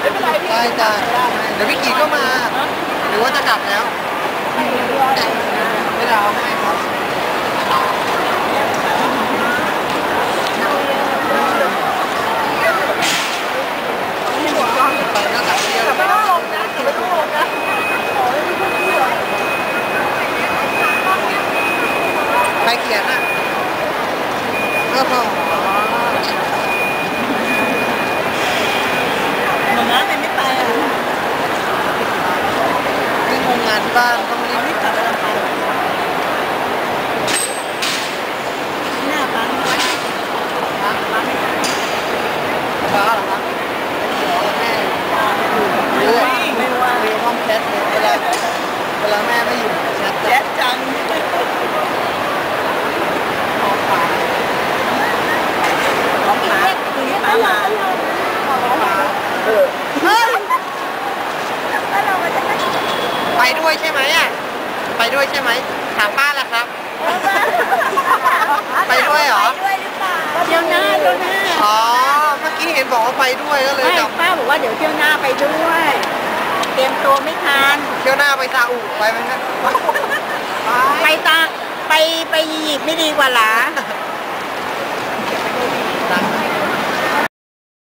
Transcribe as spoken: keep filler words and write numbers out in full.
ได้จ้ะเดี๋ยวพี่กีก็มาหรือว่าจะกลับแล้วไม่ได้เอาให้ครับไปก็กลับเที่ยวไม่ต้องลงนะไม่ต้องลงนะใครเขียนอ่ะก็พองานบ้านต้องรีบรีบกลับไปทำงานหน้าบ้านบ้านบ้านบ้านเหรอครับแม่รู้ว่าไม่รู้ว่ามีห้องแชทเลยเวลาเวลาแม่ไม่อยู่แชทแชทจังของฝากของฝากคือป้ามาเออไปด้วยใช่ไหมอ่ะไปด้วยใช่ไหมถามป้าละครับไปด้วยเหรอเที่ยวหน้าเที่ยวหน้าอ๋อเมื่อกี้เห็นบอกว่าไปด้วยก็เลยไม่ป้าบอกว่าเดี๋ยวเที่ยวหน้าไปด้วยเตรียมตัวไม่ทันเที่ยวหน้าไปซาอุไปไหมครับไปตาไปไปอียิปต์ไม่ดีกว่าหรอ